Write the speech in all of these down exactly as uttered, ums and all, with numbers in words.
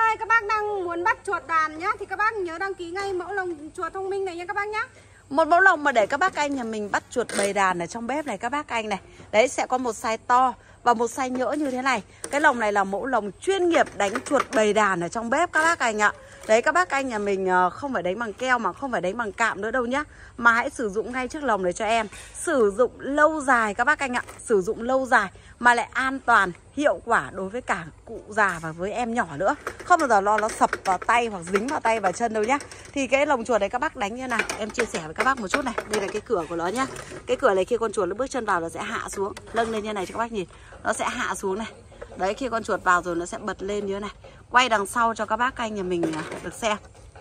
ơi, các bác đang muốn bắt chuột đàn nhá thì các bác nhớ đăng ký ngay mẫu lồng chuột thông minh này nha các bác nhá. Một mẫu lồng mà để các bác anh nhà mình bắt chuột bầy đàn ở trong bếp này các bác anh này. Đấy, sẽ có một size to và một size nhỡ như thế này. Cái lồng này là mẫu lồng chuyên nghiệp đánh chuột bầy đàn ở trong bếp các bác anh ạ. Đấy, các bác anh nhà mình không phải đánh bằng keo mà không phải đánh bằng cạm nữa đâu nhá. Mà hãy sử dụng ngay chiếc lồng này cho em. Sử dụng lâu dài các bác anh ạ. Sử dụng lâu dài mà lại an toàn, hiệu quả đối với cả cụ già và với em nhỏ nữa. Không bao giờ lo nó sập vào tay hoặc dính vào tay và chân đâu nhá. Thì cái lồng chuột này các bác đánh như nào, em chia sẻ với các bác một chút này. Đây là cái cửa của nó nhá. Cái cửa này khi con chuột nó bước chân vào nó sẽ hạ xuống, nâng lên như này cho các bác nhìn. Nó sẽ hạ xuống này. Đấy, khi con chuột vào rồi nó sẽ bật lên như thế này. Quay đằng sau cho các bác anh nhà mình được xem.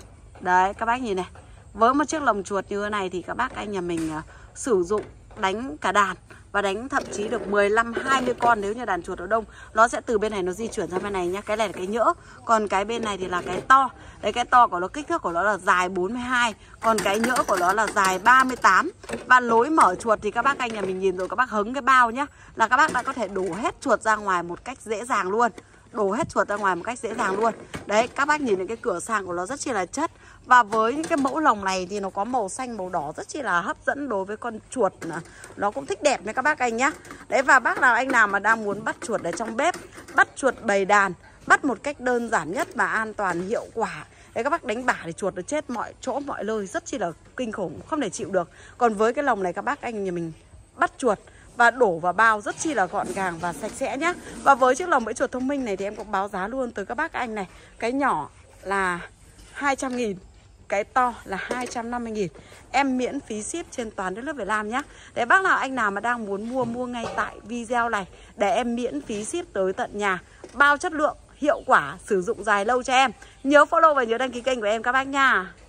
Đấy, các bác nhìn này. Với một chiếc lồng chuột như thế này thì các bác anh nhà mình uh, sử dụng đánh cả đàn và đánh thậm chí được mười lăm hai mươi con nếu như đàn chuột ở đông. Nó sẽ từ bên này nó di chuyển ra bên này nhá. Cái này là cái nhỡ, còn cái bên này thì là cái to. Đấy, cái to của nó, kích thước của nó là dài bốn mươi hai, còn cái nhỡ của nó là dài ba mươi tám. Và lối mở chuột thì các bác anh nhà mình nhìn rồi, các bác hứng cái bao nhá, là các bác đã có thể đổ hết chuột ra ngoài một cách dễ dàng luôn. Đổ hết chuột ra ngoài một cách dễ dàng luôn. Đấy, các bác nhìn thấy cái cửa sàn của nó rất chi là chất. Và với những cái mẫu lồng này thì nó có màu xanh màu đỏ rất chi là hấp dẫn đối với con chuột. Nó cũng thích đẹp nha các bác anh nhá. Đấy, và bác nào anh nào mà đang muốn bắt chuột ở trong bếp, bắt chuột bầy đàn, bắt một cách đơn giản nhất và an toàn hiệu quả. Đấy, các bác đánh bả thì chuột nó chết mọi chỗ mọi nơi, rất chi là kinh khủng, không thể chịu được. Còn với cái lồng này các bác anh nhà mình bắt chuột và đổ vào bao rất chi là gọn gàng và sạch sẽ nhá. Và với chiếc lồng bẫy chuột thông minh này thì em cũng báo giá luôn tới các bác anh này. Cái nhỏ là hai trăm nghìn, cái to là hai trăm năm mươi nghìn. Em miễn phí ship trên toàn đất nước Việt Nam nhá. Để bác nào anh nào mà đang muốn mua, mua ngay tại video này để em miễn phí ship tới tận nhà. Bao chất lượng, hiệu quả, sử dụng dài lâu cho em. Nhớ follow và nhớ đăng ký kênh của em các bác nha.